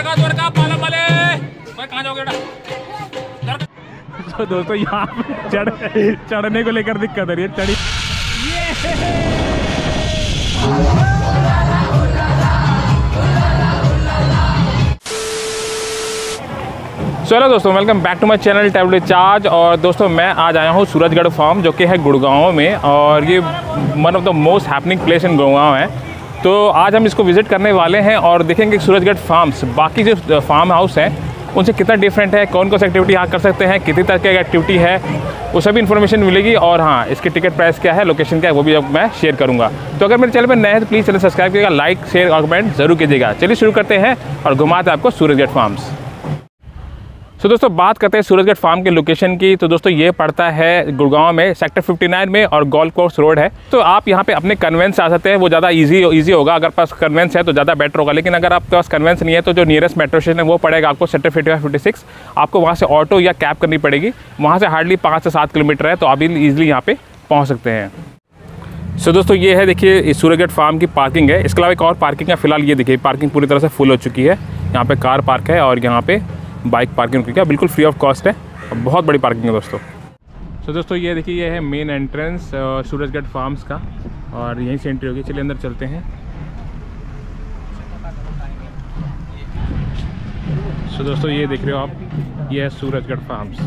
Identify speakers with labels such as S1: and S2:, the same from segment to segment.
S1: द्वारका पालम वाले कहाँ जाओगे बेटा? तो दोस्तों यहाँ चढ़ने को लेकर दिक्कत आ रही है। चढ़ी चलो दोस्तों, welcome back to my channel travel charge. और दोस्तों मैं आज आया हूँ सूरजगढ़ फार्म, जो कि है गुड़गांव में, और ये one of the most happening place in Gurgaon है। तो आज हम इसको विज़िट करने वाले हैं और देखेंगे कि सूरजगढ़ फार्म्स बाकी जो फार्म हाउस हैं उनसे कितना डिफरेंट है, कौन कौन सी एक्टिविटी यहाँ कर सकते हैं, कितनी तरह की एक्टिविटी है, वो सभी इन्फॉर्मेशन मिलेगी। और हाँ, इसकी टिकट प्राइस क्या है, लोकेशन क्या है, वो भी अब मैं शेयर करूँगा। तो अगर मेरे चैनल पर नए हैं तो प्लीज़ चैनल सब्सक्राइब करिएगा, लाइक शेयर और कमेंट जरूर कीजिएगा। चलिए शुरू करते हैं और घुमाते हैं आपको सूरजगढ़ फार्म्स। तो दोस्तों बात करते हैं सूरजगढ़ फार्म के लोकेशन की। तो दोस्तों ये पड़ता है गुड़गांव में, सेक्टर 59 में, और गोल्फ कोर्स रोड है। तो आप यहाँ पे अपने कन्वेंस से आ सकते हैं, वो ज़्यादा इजी होगा। अगर पास कन्वेंस है तो ज़्यादा बेटर होगा, लेकिन अगर आपके पास कन्वेंस नहीं है तो जो नियरेस्ट मेट्रो स्टेशन है वो पड़ेगा आपको सेक्टर 55-56। आपको वहाँ से ऑटो या कैब करनी पड़ेगी। वहाँ से हार्डली 5 से 7 किलोमीटर है, तो आप ईजिली यहाँ पर पहुँच सकते हैं। सो दोस्तों ये है, देखिए सूरजगढ़ फार्म की पार्किंग है। इसके अलावा एक और पार्किंग है। फिलहाल ये देखिए पार्किंग पूरी तरह से फुल हो चुकी है। यहाँ पे कार पार्क है और यहाँ पे बाइक पार्किंग की बिल्कुल फ्री ऑफ कॉस्ट है, बहुत बड़ी पार्किंग है दोस्तों। तो दोस्तों ये देखिए, ये है मेन एंट्रेंस सूरजगढ़ फार्म्स का, और यहीं से एंट्री होगी। चलिए अंदर चलते हैं। तो दोस्तों ये देख रहे हो आप, ये है सूरजगढ़ फार्म्स।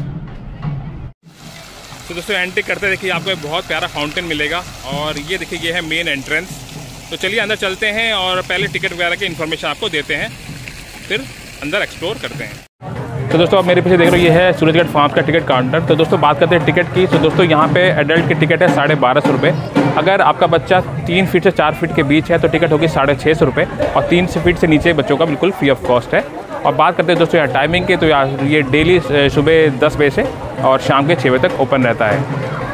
S1: तो दोस्तों एंट्री करते देखिए आपको एक बहुत प्यारा फाउंटेन मिलेगा, और ये देखिए ये है मेन एंट्रेंस। तो चलिए अंदर चलते हैं और पहले टिकट वगैरह की इन्फॉर्मेशन आपको देते हैं, फिर अंदर एक्सप्लोर करते हैं। तो दोस्तों आप मेरे पीछे देख रहे हो, ये है सूरजगढ़ फार्म्स का टिकट काउंटर। तो दोस्तों बात करते हैं टिकट की। तो दोस्तों यहाँ पे एडल्ट की टिकट है 1250 रुपये। अगर आपका बच्चा 3 फीट से 4 फीट के बीच है तो टिकट होगी 650 रुपये, और 3 फीट से नीचे बच्चों का बिल्कुल फ्री ऑफ कॉस्ट है। और बात करते हैं दोस्तों यहाँ टाइमिंग की, तो ये डेली सुबह 10 बजे से और शाम के 6 बजे तक ओपन रहता है।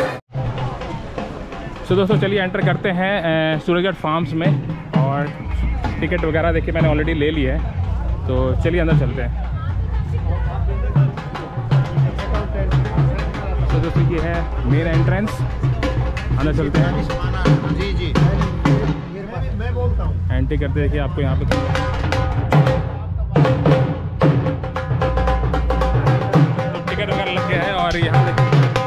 S1: तो दोस्तों चलिए एंटर करते हैं सूरजगढ़ फार्म्स में, और टिकट वगैरह देखिए मैंने ऑलरेडी ले ली है। तो चलिए अंदर चलते हैं। तो दोस्तों ये है मेन एंट्रेंस, अंदर चलते हैं। जी जी मैं बोलता हूँ। एंट्री करते देखिए आपको यहाँ पे तो टिकट वगैरह लग गया है, और यहाँ पे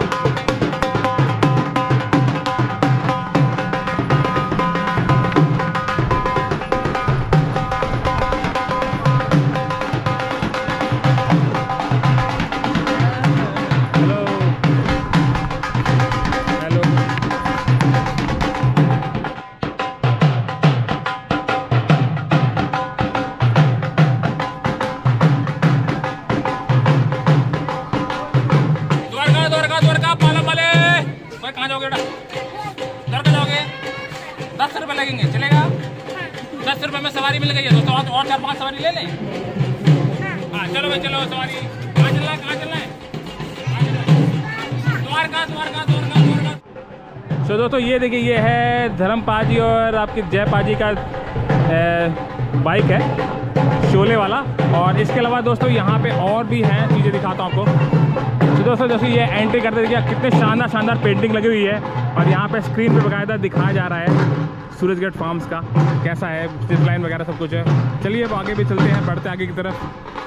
S1: कहाँ जाओगे बेटा? कहाँ जाओगे? 10 रुपये लगेंगे, चलेगा? 10 रुपये में सवारी मिल गई है दोस्तों, और 4-5 सवारी ले लें। हाँ चलो भाई चलो, सवारी कहाँ चलना है, कहाँ चलना है? द्वारका द्वारका द्वारका द्वारका। तो दोस्तों ये देखिए, ये है धर्मपाल जी और आपकी जयपाल जी का बाइक है, शोले वाला। और इसके अलावा दोस्तों यहाँ पे और भी हैं चीज़ें, दिखाता हूँ आपको। तो दोस्तों जैसे ये एंट्री करते देखिए कितने शानदार पेंटिंग लगी हुई है, और यहाँ पे स्क्रीन पे बकायदा दिखाया जा रहा है सूरजगढ़ फार्म्स का कैसा है, स्ट्रिप लाइन वगैरह सब कुछ है। चलिए अब आगे भी चलते हैं, बढ़ते आगे की तरफ।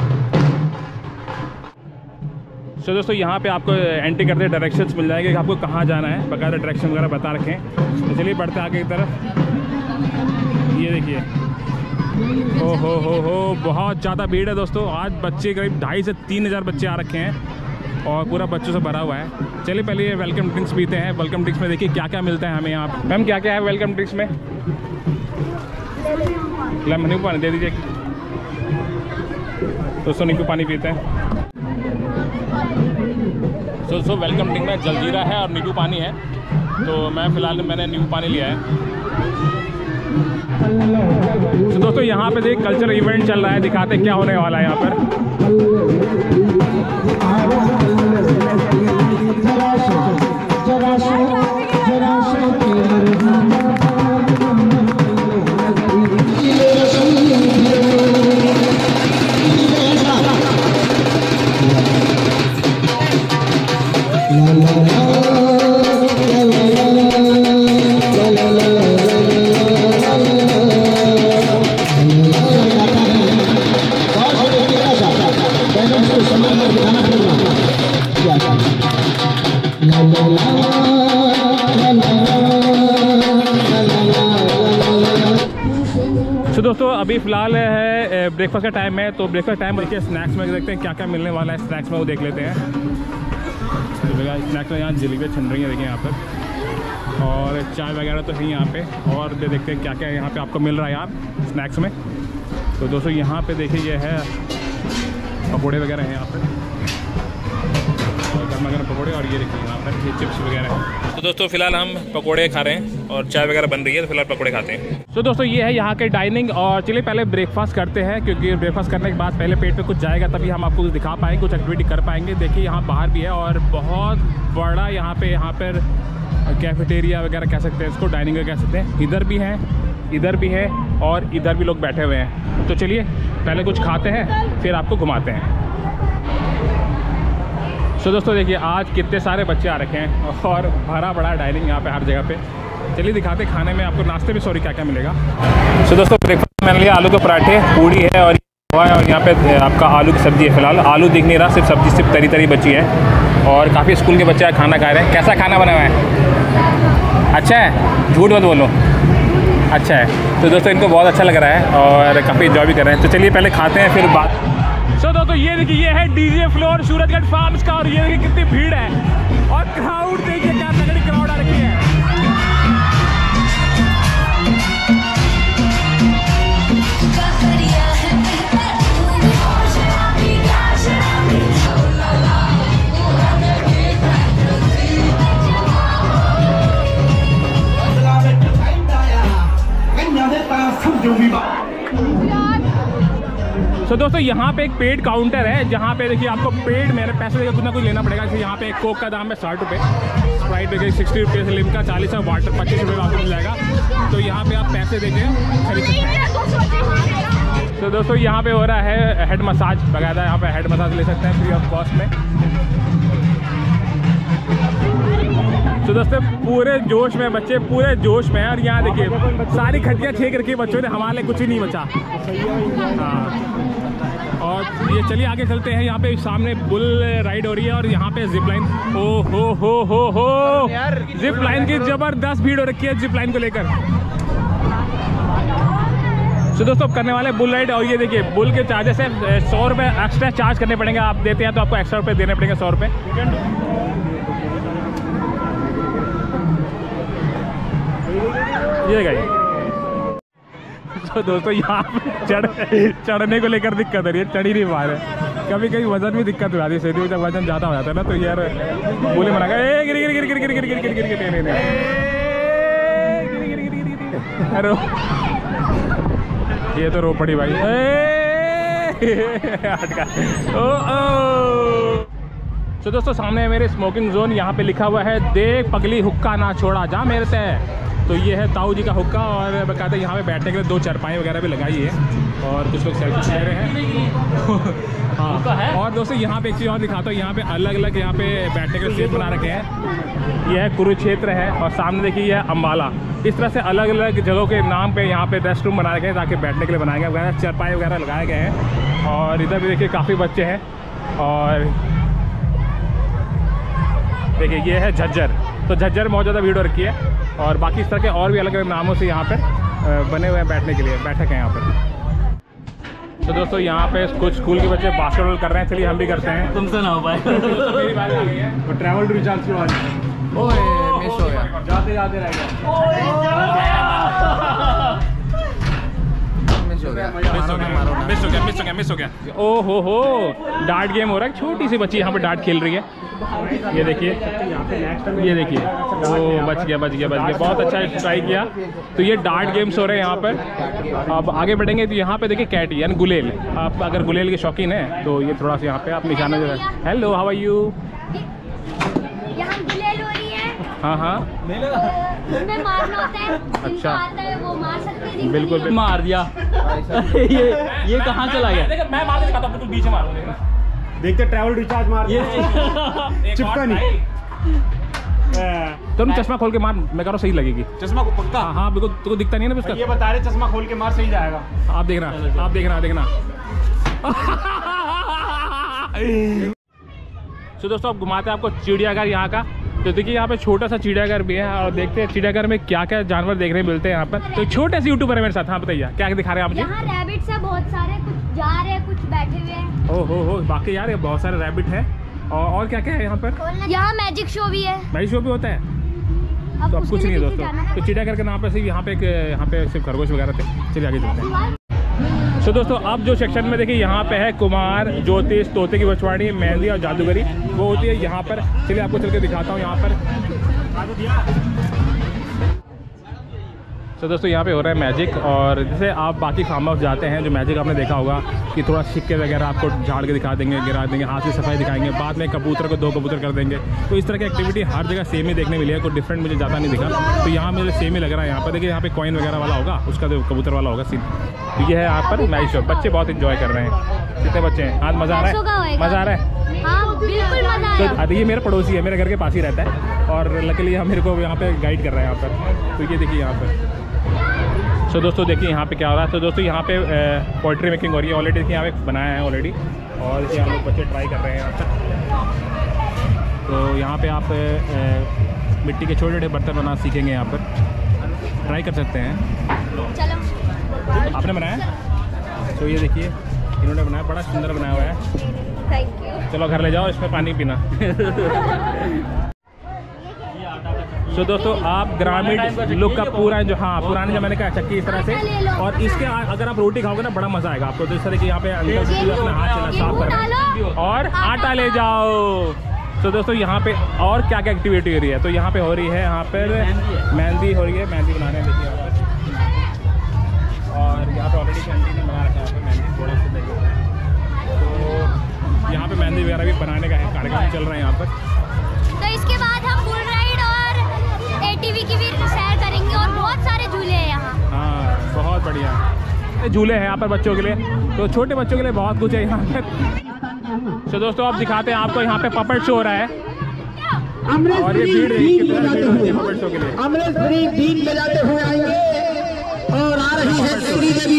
S1: तो दोस्तों यहाँ पे आपको एंट्री करते डायरेक्शंस मिल जाएंगे कि आपको कहाँ जाना है, बकायदा डायरेक्शन वगैरह बता रखें। तो चलिए बढ़ते आगे की तरफ। ये देखिए, हो बहुत ज़्यादा भीड़ है दोस्तों। आज बच्चे करीब 2500 से 3000 बच्चे आ रखे हैं, और पूरा बच्चों से भरा हुआ है। चलिए पहले ये वेलकम ड्रिंक्स पीते हैं। वेलकम ड्रिंक्स में देखिए क्या क्या मिलता है हमें यहाँ पर। मैम क्या क्या है वेलकम ड्रिंक्स में? नींबू पानी दे दीजिए दोस्तों, नींबू पानी पीते हैं। दोस्तों वेलकम ड्रिंक में जलजीरा है और नींबू पानी है, तो मैंने नींबू पानी लिया है। तो दोस्तों यहाँ पे देख कल्चरल इवेंट चल रहा है, दिखाते क्या होने वाला है यहाँ पर। दोस्तों अभी फ़िलहाल है ब्रेकफास्ट का टाइम है, तो ब्रेकफास्ट टाइम देखिए स्नैक्स में देखते हैं क्या क्या मिलने वाला है। स्नैक्स में वो देख लेते हैं। तो भैया स्नैक्स में यहाँ जलेबियाँ छन रही हैं देखिए यहाँ पर, और चाय वगैरह तो है यहाँ पे, और देखते हैं क्या क्या यहाँ पे आपको मिल रहा है यार स्नैक्स में। तो दोस्तों यहाँ पे देखिए ये है पकौड़े वगैरह हैं यहाँ पर, गर्मा गर्म पकौड़े, और ये देखिए यहाँ पर ये चिप्स वगैरह हैं। तो दोस्तों फिलहाल हम पकौड़े खा रहे हैं और चाय वगैरह बन रही है, तो फिलहाल पकौड़े खाते हैं। तो दोस्तों ये है यहाँ के डाइनिंग, और चलिए पहले ब्रेकफास्ट करते हैं, क्योंकि ब्रेकफास्ट करने के बाद पहले पेट पे कुछ जाएगा तभी हम आपको कुछ दिखा पाएंगे, कुछ एक्टिविटी कर पाएंगे। देखिए यहाँ बाहर भी है और बहुत बड़ा यहाँ पर कैफेटेरिया वगैरह कह सकते हैं इसको, डाइनिंग कह सकते हैं। इधर भी है, इधर भी है, और इधर भी लोग बैठे हुए हैं। तो चलिए पहले कुछ खाते हैं फिर आपको घुमाते हैं। तो दोस्तों देखिए आज कितने सारे बच्चे आ रखे हैं और भरा बड़ा डाइनिंग यहाँ पे हर जगह पे। चलिए दिखाते खाने में आपको, नाश्ते में सॉरी क्या क्या मिलेगा। तो दोस्तों ब्रेकफास्ट मैंने लिया आलू के पराठे, पूड़ी है और यहाँ पे आपका आलू की सब्ज़ी है। फिलहाल आलू दिख नहीं रहा, सिर्फ सब्ज़ी सिर्फ तरी तरी बची है, और काफ़ी स्कूल के बच्चे खाना खा रहे हैं। कैसा खाना बना हुआ है? अच्छा है, झूठ मत बोलो, अच्छा है। तो दोस्तों इनको बहुत अच्छा लग रहा है और काफ़ी इन्जॉय भी कर रहे हैं। तो चलिए पहले खाते हैं फिर बात। तो दोस्तों ये देखिए ये है डीजे फ्लोर सूरजगढ़ फार्म्स का, और ये देखिए कितनी भीड़ है, और क्राउड देखिए क्या तगड़ी क्राउड आ रखी है। तो दोस्तों यहाँ पे एक पेड काउंटर है, जहाँ पे देखिए आपको पेड मेरे पैसे देकर कुछ ना कुछ लेना पड़ेगा। जैसे यहाँ पे एक कोक का दाम है 60 रुपये, स्प्राइट देखिए 60 रुपये, लिम्का 40 है, वाटर 25 रुपये में आपको मिल जाएगा। तो यहाँ पे आप पैसे देके खरीद सकते हैं। तो दोस्तों यहाँ पे हो रहा है हेड मसाज वगैरह, यहाँ पे हेड मसाज ले सकते हैं फ्री ऑफ कॉस्ट में। तो दोस्तों पूरे जोश में बच्चे, पूरे जोश में है, और यहाँ देखिए सारी खटियाँ छेक रखी बच्चों ने, हमारे कुछ ही नहीं बचा। हाँ, और ये चलिए आगे चलते हैं। यहाँ पे सामने बुल राइड हो रही है, और यहाँ पे जिप लाइन, ओ हो जिप लाइन की जबरदस्त भीड़ हो रखी है जिप लाइन को लेकर। तो दोस्तों करने वाले बुल राइड, और ये देखिए बुल के चार्जेस है 100 रुपये एक्स्ट्रा चार्ज करने पड़ेंगे। आप देते हैं तो आपको एक्स्ट्रा रुपये देने पड़ेंगे 100 रुपये। ये गई। तो दोस्तों यहाँ चढ़ने को लेकर दिक्कत हो रही है, चढ़ ही नहीं पा रहे। कभी कभी वजन में दिक्कत हो जाती है, सीधी जब वजन ज़्यादा हो जाता है ना, तो यार बोले मना कर गिर गिर गिर गिर गिर गिर गिर गिर गिर गिर अरे ये तो रो पड़ी भाई। तो दोस्तों सामने मेरे स्मोकिंग जोन, यहाँ पे लिखा हुआ है देख पगली हुक्का ना छोड़ा जा मेरे से। तो ये है ताऊ जी का हुक्का, और कहते हैं यहाँ पे बैठने के लिए 2 चारपाई वगैरह भी लगाई है, और कुछ लोग सेल्फी ले रहे हैं। हाँ, और दोस्तों यहाँ पे एक चीज़ और दिखाता हूँ, यहाँ पे अलग अलग यहाँ पे बैठने के लिए सीट बना रखे हैं। यह है कुरुक्षेत्र है, और सामने देखिए यह है अम्बाला। इस तरह से अलग अलग जगहों के नाम पे यहाँ पे रेस्ट रूम बनाए गए हैं, ताकि बैठने के लिए बनाए गए वगैरह, चारपाई वगैरह लगाए गए हैं। और इधर भी देखिए काफ़ी बच्चे हैं, और देखिए ये है झज्जर। तो झज्जर बहुत ज़्यादा भीड़ हो रखी है, और बाकी इस तरह के और भी अलग अलग नामों से यहाँ पर बने हुए हैं बैठने के लिए, बैठक है यहाँ पर। तो दोस्तों यहाँ पे कुछ स्कूल के बच्चे बास्केटबॉल कर रहे हैं, चलिए हम भी करते हैं। तुमसे ना हो पाए। मेरी बात आ गई है, तो ट्रैवल टू रिचार्ज की बात मिस हो गया, जाते जाते रह गया। मिस हो गया। ओ हो डार्ट गेम हो रहा है, छोटी सी बच्ची यहाँ पे डार्ट खेल रही है। ये देखिए, ये देखिए, ओ बच गया, बहुत अच्छा ट्राई किया। तो ये डार्ट गेम्स हो रहे हैं यहाँ पर। अब आगे बढ़ेंगे तो यहाँ पे देखिए कैटी यानी गुलेल। आप अगर गुलेल के शौकीन हैं तो ये थोड़ा सा यहाँ पे आप निशाना जो है। Hello, how are you? हाँ हाँ,
S2: उसमें मारना होता है।
S1: अच्छा,
S2: आता है वो मार सकते हैं।
S1: बिल्कुल
S3: मार दिया। ये कहाँ चला गया?
S1: मैं मार देता हूँ, बीच में मारूंगा।
S3: देखते ट्रैवल रिचार्ज मार चिपका नहीं।
S1: तुम चश्मा खोल के मार, मैं कह रहा हूँ सही लगेगी।
S3: चश्मा को पक्का?
S1: हाँ बिल्कुल, तुमको दिखता नहीं है ना उसका।
S3: ये बता रहे चश्मा खोल के मार सही जाएगा।
S1: आप देखना। तो दोस्तों अब घुमाते हैं आपको चिड़ियाघर यहाँ का। तो देखिए यहाँ पे छोटा सा चिड़ियाघर भी है और देखते हैं चिड़ियाघर में क्या क्या जानवर देखने मिलते हैं यहाँ पर। तो छोटे से यूट्यूबर है मेरे साथ। हाँ बताइए क्या दिखा रहे हैं आप जी?
S2: यहाँ रैबिट्स है बहुत सारे, कुछ जा रहे हैं कुछ बैठे हुए हैं।
S1: हो बाकी यार बहुत सारे रैबिट है। और क्या क्या है यहाँ पर?
S2: यहाँ मैजिक शो भी है।
S1: मैजिक शो भी होता है? तो अब कुछ नहीं है दोस्तों। तो चिड़ियाघर के नाम पर सिर्फ यहाँ पे सिर्फ खरगोश वगैरह थे। चलिए आगे चलते हैं। तो दोस्तों अब जो सेक्शन में देखिए यहाँ पे है कुमार, ज्योतिष, तोते की बछवाड़ी, मेहंदी और जादूगरी वो होती है यहाँ पर। चलिए आपको चल के दिखाता हूँ यहाँ पर। तो दोस्तों यहाँ पे हो रहा है मैजिक। और जैसे आप बाकी फार्म हाउस जाते हैं जो मैजिक आपने देखा होगा कि थोड़ा सिक्के वगैरह आपको झाड़ के दिखा देंगे, गिरा देंगे, हाथ की सफाई दिखाएंगे, बाद में कबूतर को 2 कबूतर कर देंगे। तो इस तरह की एक्टिविटी हर जगह सेम ही देखने मिली है, कोई डिफरेंट मुझे ज़्यादा नहीं दिखा। तो यहाँ मुझे सेम ही लग रहा है। यहाँ पर देखिए यहाँ पे कॉइन वगैरह वाला होगा, उसका जो कबूतर वाला होगा सीन। तो ये है यहाँ पर मैजिक शो। बच्चे बहुत इंजॉय कर रहे हैं। कितने बच्चे हैं? आज मज़ा आ रहा है? मज़ा आ रहा है?
S2: हाँ बिल्कुल मज़ा आया।
S1: तो ये मेरा पड़ोसी है, मेरे घर के पास ही रहता है और लकीली यहाँ मेरे को यहाँ पे गाइड कर रहा है यहाँ पर। तो ये देखिए यहाँ पर। तो दोस्तों देखिए यहाँ पे क्या हो रहा है। तो दोस्तों यहाँ पे पोइट्री मेकिंग हो रही है ऑलरेडी। देखिए यहाँ पे बनाया है ऑलरेडी और इसे हम लोग बच्चे ट्राई कर रहे हैं यहाँ पर। तो यहाँ पे आप मिट्टी के छोटे छोटे बर्तन बनाना सीखेंगे, यहाँ पर ट्राई कर सकते हैं।
S2: चलो
S1: आपने बनाया? तो ये देखिए इन्होंने बनाया, बड़ा सुंदर बनाया हुआ है।
S2: Thank you.
S1: चलो घर ले जाओ, इसमें पानी पीना। तो दोस्तों आप ग्रामीण लुक का पूरा जो पुराने ज़माने का चक्की इस तरह से। और इसके अगर आप रोटी खाओगे ना बड़ा मज़ा आएगा आपको। तो इस तरह की यहाँ पे अंदर से अपना हाथ चला साफ करें और आटा ले जाओ। तो दोस्तों यहाँ पे और क्या क्या एक्टिविटी हो रही है? तो यहाँ पे हो रही है, यहाँ पर मेहंदी हो रही है, मेहंदी बनाने देखिए यहाँ पर। और यहाँ पे ऑलरेडी मेहंदी ने बना रखा है, मेहंदी थोड़ा सा देखिए। तो यहाँ पे मेहंदी वगैरह भी बनाने का है कार्यक्रम चल रहा है यहाँ पर।
S2: तो इसके बाद हम बुल राइड और एटीवी की भी सैर करेंगे और बहुत सारे झूले हैं यहाँ।
S1: हाँ बहुत बढ़िया झूले हैं यहाँ पर बच्चों के लिए। तो छोटे बच्चों के लिए बहुत कुछ है यहाँ पर। तो दोस्तों आप दिखाते हैं आपको, यहाँ पे पपेट शो हो रहा है और ये भीड़ कितना भीड़ होती है पपेट शो के लिए।
S4: अमरेश बीन बजाते हुए आएंगे और आ रही है श्री देवी।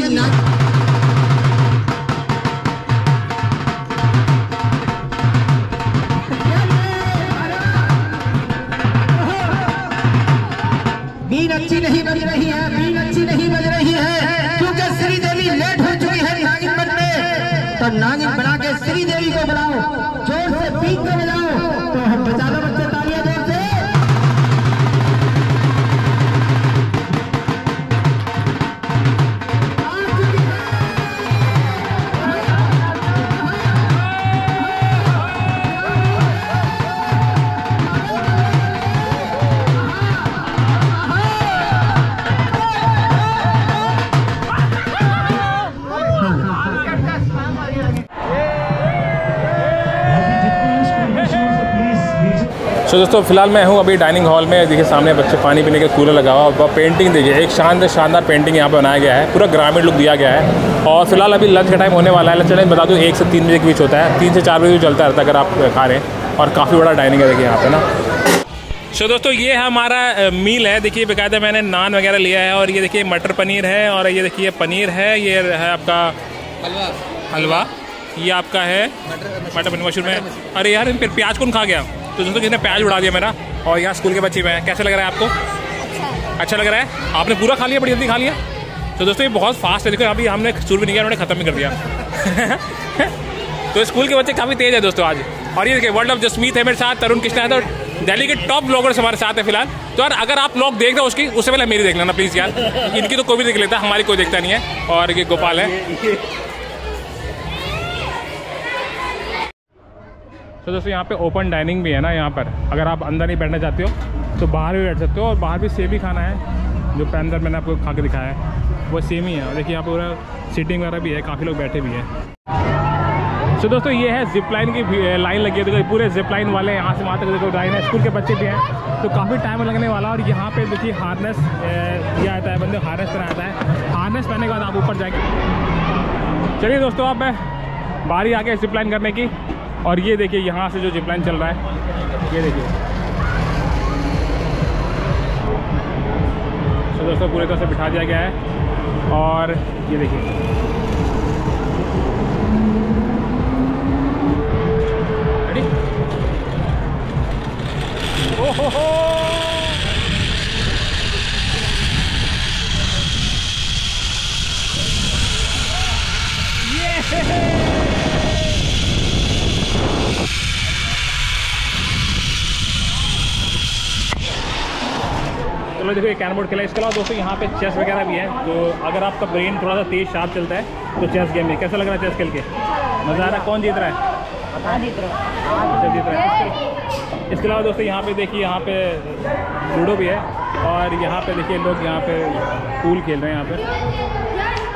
S4: बीन अच्छी नहीं बज रही है, बीन अच्छी नहीं बज रही है क्योंकि श्री देवी लेट हो चुकी है नागिन बनने। तो नागिन बना के श्री देवी को बुलाओ, जोर से बीन को बजाओ। तो हम बजा लो बच्चे, तालियां जोर से।
S1: तो दोस्तों फिलहाल मैं हूँ अभी डाइनिंग हॉल में। देखिए सामने बच्चे पानी पीने का कूलर लगा हुआ और पेंटिंग देखिए, एक शानदार पेंटिंग यहाँ पे बनाया गया है, पूरा ग्रामीण लुक दिया गया है। और फिलहाल अभी लंच का टाइम होने वाला है। लंच टाइम बता दूँ 1 से 3 बजे के बीच होता है, 3 से 4 बजे चलता रहता है अगर आप खा रहे हैं। और काफ़ी बड़ा डाइनिंग है देखिए यहाँ पे ना। तो दोस्तों ये हमारा मील है। देखिए बेकायदा मैंने नान वगैरह लिया है और ये देखिए मटर पनीर है और ये देखिए पनीर है, ये है आपका हलवा, ये आपका है मटर पनीर मशरूम है। अरे यार फिर प्याज कौन खा गया? तो दोस्तों किसने प्याज उड़ा दिया मेरा। और यहाँ स्कूल के बच्चे में कैसे लग रहा है आपको? अच्छा लग रहा है? आपने पूरा खा लिया, बड़ी जल्दी खा लिया। तो दोस्तों ये बहुत फास्ट है, देखो अभी हमने शुरू भी नहीं किया, उन्होंने ख़त्म भी कर दिया। तो स्कूल के बच्चे काफ़ी तेज़ है दोस्तों आज। और ये देखिए वर्ल्ड ऑफ जसमीत है मेरे साथ, तरुण कृष्णा है, तो दिल्ली के टॉप ब्लॉगर्स हमारे साथ है फिलहाल। तो यार अगर आप लोग देख रहे हो उससे पहले मेरी देख लेना प्लीज़ यार। इनकी तो कोई भी देख लेता, हमारी कोई देखता नहीं है। और ये गोपाल है। तो दोस्तों यहाँ पे ओपन डाइनिंग भी है ना यहाँ पर। अगर आप अंदर नहीं बैठना चाहते हो तो बाहर भी बैठ सकते हो। और बाहर भी सेम ही खाना है जो अंदर मैंने आपको खा के दिखाया है, वो सेम ही है। और देखिए यहाँ पूरा सीटिंग वगैरह भी है, काफ़ी लोग बैठे भी हैं। तो दोस्तों ये है जिप लाइन की लाइन लगी है। देखो पूरे जिप लाइन वाले यहाँ से वहाँ तक देखो लाइन है। स्कूल के बच्चे भी हैं, तो काफ़ी टाइम लगने वाला। और यहाँ पे देखिए हार्नेस दिया आता है, बंदे हार्नेस पहना आता है। हार्नेस पहनने के बाद आप ऊपर जाएंगे। चलिए दोस्तों अब बारी आ गई जिप लाइन करने की। और ये देखिए यहाँ से जो जिप लाइन चल रहा है, ये देखिए। तो दोस्तों पूरी तरह से बिठा दिया गया है। और ये देखिए रेडी। ओह चलो देखो ये कैरम बोर्ड खेला। इसके अलावा दोस्तों यहाँ पे चेस वगैरह भी है, तो अगर आपका ब्रेन थोड़ा सा तेज शार्प चलता है तो चेस गेम में कैसा लग रहा है चेस खेल के? मज़ा आ रहा है? कौन जीत रहा है? जीत रहा है। इसके अलावा दोस्तों यहाँ पे देखिए, यहाँ पे लूडो भी है, और यहाँ पे देखिए लोग यहाँ पे पूल खेल रहे हैं यहाँ पे।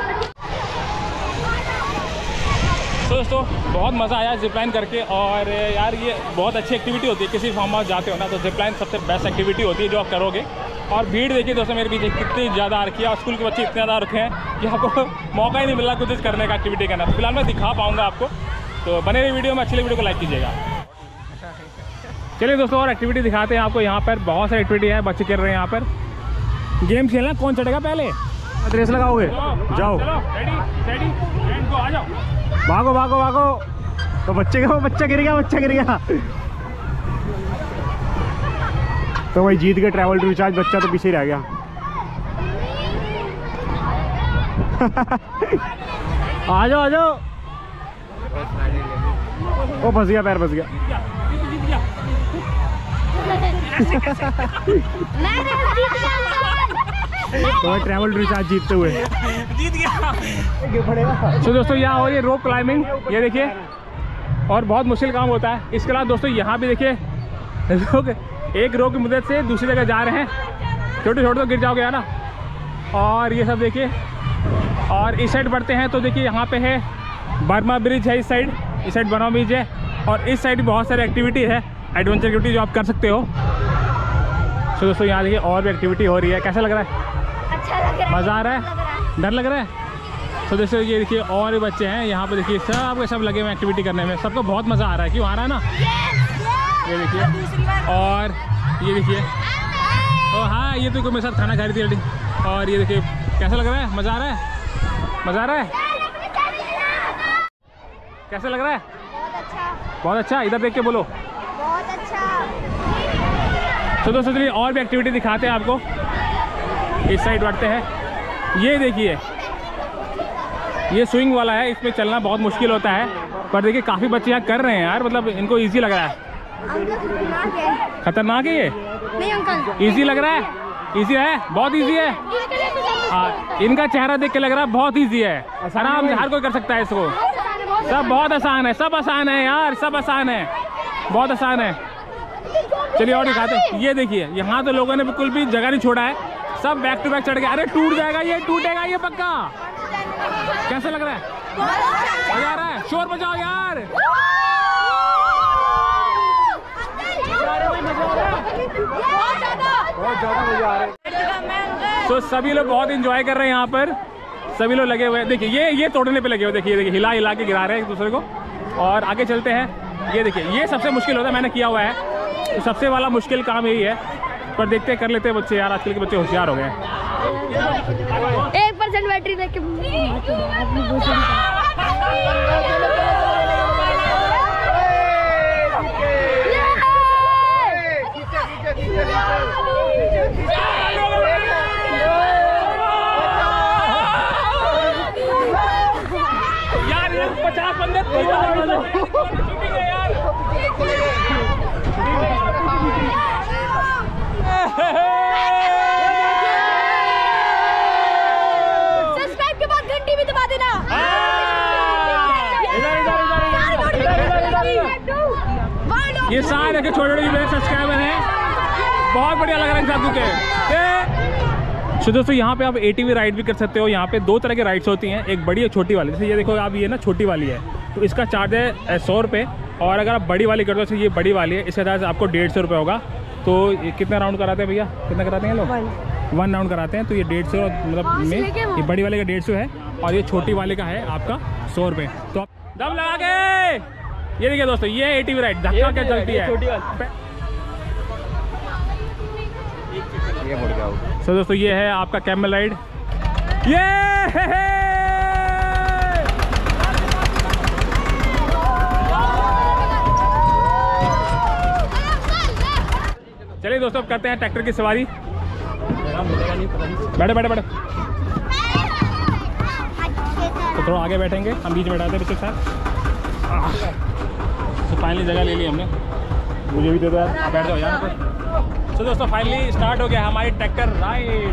S1: तो दोस्तों बहुत मज़ा आया जिपलाइन करके, और यार ये बहुत अच्छी एक्टिविटी होती है। किसी फार्म हाउस जाते हो ना तो जिपलाइन सबसे बेस्ट एक्टिविटी होती है जो आप करोगे। और भीड़ देखिए दोस्तों मेरे पीछे कितनी ज़्यादा आ रखी है, और स्कूल के बच्चे इतने ज़्यादा रखे हैं कि आपको मौका ही नहीं मिल रहा कुछ करने का, एक्टिविटी करना। फिलहाल मैं दिखा पाऊँगा आपको, तो बने हुए वीडियो में अच्छी लगी वीडियो को लाइक कीजिएगा। चलिए दोस्तों और एक्टिविटी दिखाते हैं आपको। यहाँ पर बहुत सारी एक्टिविटी है, बच्चे खेल रहे हैं यहाँ पर। गेम खेलना, कौन चढ़ेगा पहले?
S3: रेस लगाओगे? जाओ,
S1: आ जाओ,
S3: भागो भागो भागो। तो बच्चा गिर गया। तो भाई जीत गए ट्रैवल टू रिचार्ज, बच्चा तो पीछे ही रह गया। आ जाओ। ओ फंस गया, पैर फंस गया। तो ट्रैवल टू रिचार्ज जीतते हुए
S1: जीत गया। तो दोस्तों यहाँ हो रही है रोप क्लाइंबिंग, ये देखिए, और बहुत मुश्किल काम होता है। इसके अलावा दोस्तों यहाँ भी देखिए लोग एक रोप की मदद से दूसरी जगह जा रहे हैं। छोटे तो गिर जाओगे यार ना। और ये सब देखिए, और इस साइड बढ़ते हैं तो देखिए यहाँ पे है बर्मा ब्रिज है, इस साइड बर्मा ब्रिज है, और इस साइड बहुत सारी एक्टिविटी है, एडवेंचर एक्टिविटी जो आप कर सकते हो। तो दोस्तों यहाँ देखिए और भी एक्टिविटी हो रही है। कैसा लग रहा है?
S2: अच्छा लग रहा है।
S1: मज़ा आ रहा है? डर लग रहा है? तो दोस्तों ये देखिए और भी बच्चे हैं यहाँ पे, देखिए सब लगे हुए एक्टिविटी करने में। सबको बहुत मज़ा आ रहा है, क्यों आ रहा है ना? ये देखिए, और ये देखिए, ओ हाँ ये तो कोई मेरे साथ खाना खा रही थी। और ये देखिए कैसा लग रहा है? मज़ा आ रहा है? मज़ा आ रहा है? कैसा लग रहा है? बहुत अच्छा। इधर देख के बोलो,
S2: बहुत अच्छा।
S1: तो दोस्तों चलिए और भी एक्टिविटी दिखाते हैं आपको। इस साइड बढ़ते हैं। ये देखिए ये स्विंग वाला है, इसमें चलना बहुत मुश्किल होता है, पर देखिए काफ़ी बच्चे यहाँ कर रहे हैं यार, मतलब इनको इजी लग रहा है।
S2: खतरनाक है।
S1: खतरनाक है ये?
S2: नहीं अंकल,
S1: इजी लग रहा है? इजी है, बहुत इजी है। इनका चेहरा देख के लग रहा है बहुत इजी है, आराम से हर कोई कर सकता है इसको। सब बहुत आसान है, सब आसान है यार, सब आसान है, बहुत आसान है। चलिए और दिखाते हैं। ये देखिए यहाँ तो लोगों ने बिल्कुल भी जगह नहीं छोड़ा है, सब बैक टू बैक चढ़ गए। अरे टूट जाएगा ये, टूटेगा ये पक्का। कैसा लग रहा है? मजा आ रहा है? शोर बजाओ यार।
S3: बहुत ज़्यादा मजा आ रहा है।
S1: तो सभी लोग बहुत इंजॉय कर रहे हैं यहाँ पर, सभी लोग लगे हुए हैं। देखिए ये तोड़ने पे लगे हुए, देखिए हिला हिला के गिरा रहे हैं एक दूसरे को। और आगे चलते हैं। ये देखिए ये सबसे मुश्किल होता है, मैंने किया हुआ है, तो सबसे वाला मुश्किल काम यही है, पर देखते कर लेते हैं बच्चे यार, आजकल के बच्चे होशियार हो गए।
S2: 1% बैटरी देख के
S1: यार ये 50 बंदे
S2: सब्सक्राइब के बाद घंटी भी दबा देना।
S1: ये सारे के छोटे छोटे मेरे सब्सक्राइबर हैं, बहुत बढ़िया लग रहा है साथ के। तो दोस्तों यहाँ पे आप ATV राइड भी कर सकते हो। यहाँ पे दो तरह के राइड्स होती हैं, एक बड़ी है छोटी वाली। जैसे ये देखो आप, ये ना छोटी वाली है, तो इसका चार्ज है 100 रुपये, और अगर आप बड़ी वाली करते हो, जैसे ये बड़ी वाली है, इसका चार्ज आपको 150 रुपये होगा। तो ये कितना राउंड कराते हैं भैया? कितना कराते हैं लोग? 1 राउंड कराते हैं। तो ये 150 मतलब में, ये बड़ी वाले का 150 है, और ये छोटी वाले का है आपका 100 रुपये। तो दम लगा के ये देखिए दोस्तों, ये ATV राइड धक्का क्या चलती है। तो दोस्तों ये है आपका कैमल राइड। ये चलिए दोस्तों अब करते हैं ट्रैक्टर की सवारी। बैठे बैठे बैठे, तो थोड़ा आगे बैठेंगे, हम बीच में बैठाते हैं बच्चों के साथ। तो फाइनली जगह ले ली हमने, मुझे भी दे दो यार, आप बैठ जाओ यार। तो दोस्तों फाइनली स्टार्ट हो गया हमारी ट्रैक्टर राइड।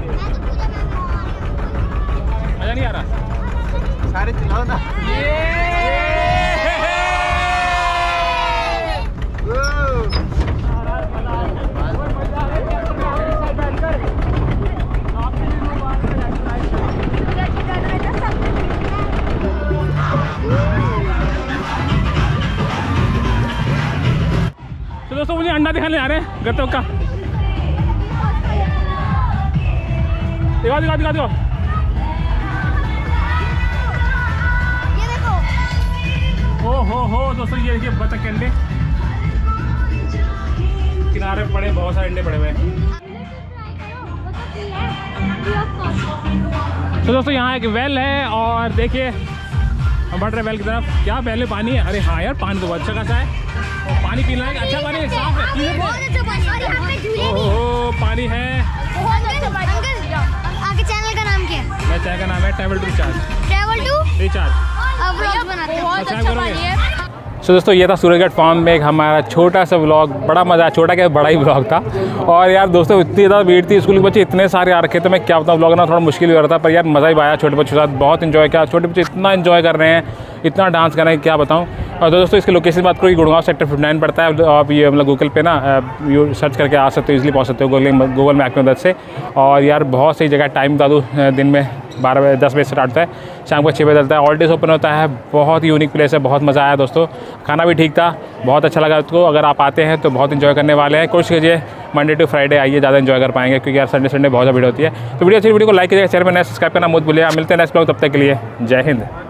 S1: मज़ा नहीं आ रहा?
S3: सारे चलाओ ना।
S1: तो दोस्तों मुझे अंडा दिखाने आ रहे हैं गत्तों का। दिखाओ दिखाओ दिखाओ दिखाओ।
S2: ये देखो।
S1: हो दोस्तों ये देखिए बतख के अंडे किनारे पड़े, बहुत सारे अंडे पड़े हुए हैं। तो दोस्तों यहाँ एक वेल है और देखिए हम बढ़ रहे वेल की तरफ। क्या वेल में पानी है? अरे हाँ यार पानी तो अच्छा खासा है और पानी पीना है, अच्छा पानी है, साफ है। ओहो पानी है।
S2: आपके चैनल का नाम क्या है?
S1: मेरे चैनल का नाम है travel to recharge.
S2: Travel to
S1: recharge.
S2: Vlog बनाते हैं। बहुत अच्छा पानी है।
S1: सो दोस्तों ये था सूरजगढ़ फार्म में एक हमारा छोटा सा व्लॉग। बड़ा मज़ा, छोटा क्या बड़ा ही व्लॉग था। और यार दोस्तों इतनी ज़्यादा भीड़ थी, स्कूल के बच्चे इतने सारे आ रखे थे, मैं क्या बताऊँ, व्लॉग ना थोड़ा मुश्किल हो रहा था, पर यार मज़ा ही आया। छोटे बच्चों के साथ बहुत इन्जॉय किया, छोटे बच्चे इतना इन्जॉय कर रहे हैं, इतना डांस कर रहे हैं, क्या बताऊँ। और दोस्तों इसकी लोकेशन बात करो, गुड़गांव सेक्टर 59 पड़ता है। आप ये मतलब गूगल पे ना यू सर्च करके आ सकते हो, इजीली पहुँच सकते हो गूगल मैप की मदद से। और यार बहुत सही जगह, टाइम बता दूँ, दिन में 12 बजे 10 बजे से स्टार्ट होता है, शाम को 6 बजे चलता है, ऑल डेज ओपन होता है। बहुत ही यूनिक प्लेस है, बहुत मज़ा आया दोस्तों, खाना भी ठीक था, बहुत अच्छा लगा उसको। अगर आप आते हैं तो बहुत इन्जॉय करने वाले हैं। कोशिश कीजिए मंडे टू फ्राइडे आइए, ज़्यादा इन्जॉय कर पाएंगे, क्योंकि यार संडे बहुत ज़्यादा भीड़ होती है। तो वीडियो अच्छी, वीडियो को लाइक कीजिएगा, शेयर में सब्सक्राइब करना मत भूलिए। मिलते हैं नेक्स्ट ब्लॉग, तब तक के लिए जय हिंद।